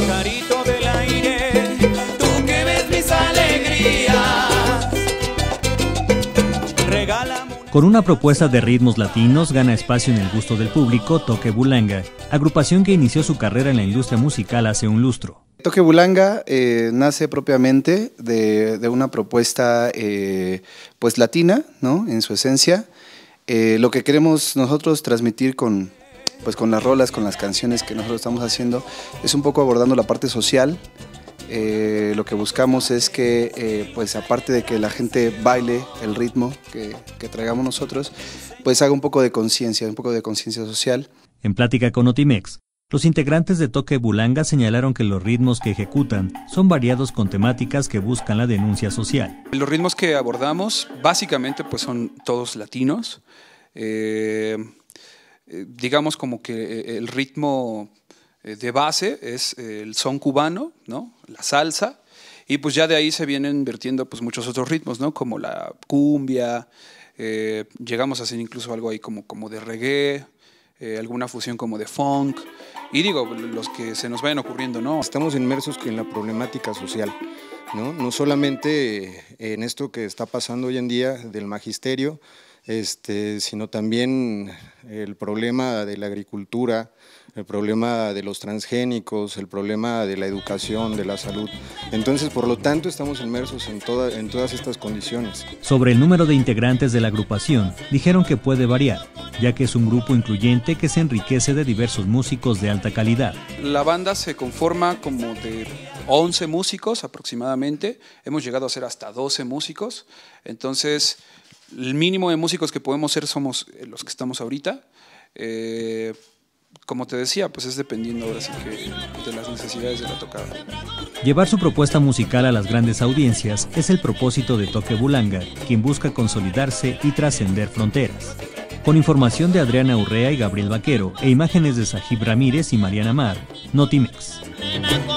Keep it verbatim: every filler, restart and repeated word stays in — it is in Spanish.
pajarito del aire, tú que ves mis alegrías, regálame. Con una propuesta de ritmos latinos gana espacio en el gusto del público Toque Bulanga, agrupación que inició su carrera en la industria musical hace un lustro. Toque Bulanga eh, nace propiamente de, de una propuesta eh, pues latina, ¿no? En su esencia. Eh, lo que queremos nosotros transmitir con, pues con las rolas, con las canciones que nosotros estamos haciendo, es un poco abordando la parte social. Eh, lo que buscamos es que, eh, pues aparte de que la gente baile el ritmo que, que traigamos nosotros, pues haga un poco de conciencia, un poco de conciencia social. En plática con Notimex, los integrantes de Toque Bulanga señalaron que los ritmos que ejecutan son variados con temáticas que buscan la denuncia social. Los ritmos que abordamos básicamente pues son todos latinos, eh, eh, digamos como que el ritmo de base es el son cubano, ¿no? La salsa, y pues ya de ahí se vienen vertiendo pues muchos otros ritmos, ¿no? Como la cumbia, eh, llegamos a hacer incluso algo ahí como, como de reggae, eh, alguna fusión como de funk, y digo, los que se nos vayan ocurriendo, ¿no? Estamos inmersos en la problemática social, ¿no? No solamente en esto que está pasando hoy en día del magisterio, este, sino también el problema de la agricultura, el problema de los transgénicos, el problema de la educación, de la salud. Entonces, por lo tanto, estamos inmersos en, toda, en todas estas condiciones. Sobre el número de integrantes de la agrupación, dijeron que puede variar, ya que es un grupo incluyente que se enriquece de diversos músicos de alta calidad. La banda se conforma como de once músicos aproximadamente, hemos llegado a ser hasta doce músicos, entonces el mínimo de músicos que podemos ser somos los que estamos ahorita. Eh, como te decía, pues es dependiendo ahora sí que de las necesidades de la tocada. Llevar su propuesta musical a las grandes audiencias es el propósito de Toque Bulanga, quien busca consolidarse y trascender fronteras. Con información de Adriana Urrea y Gabriel Vaquero e imágenes de Sajib Ramírez y Mariana Mar, Notimex.